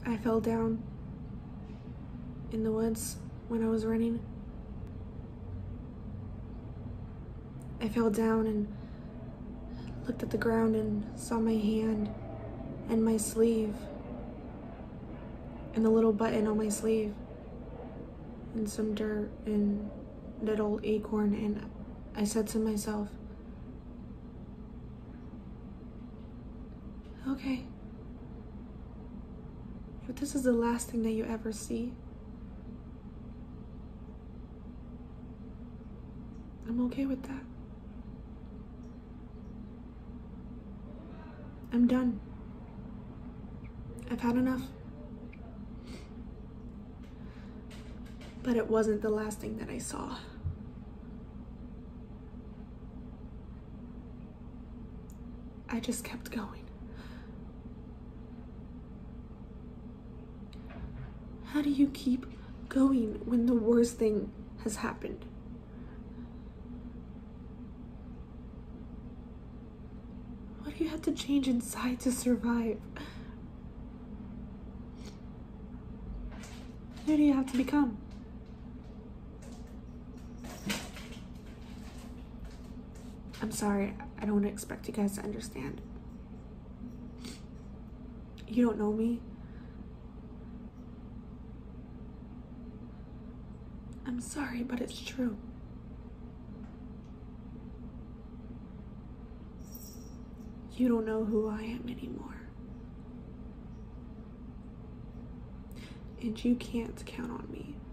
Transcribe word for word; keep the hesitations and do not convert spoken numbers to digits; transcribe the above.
I fell down in the woods when I was running. I fell down and looked at the ground and saw my hand and my sleeve and the little button on my sleeve and some dirt and that old acorn, and I said to myself, okay, if this is the last thing that you ever see, I'm okay with that. I'm done. I've had enough. But it wasn't the last thing that I saw. I just kept going. How do you keep going when the worst thing has happened? What do you have to change inside to survive? Who do you have to become? I'm sorry, I don't expect you guys to understand. You don't know me. I'm sorry, but it's true. You don't know who I am anymore. And you can't count on me.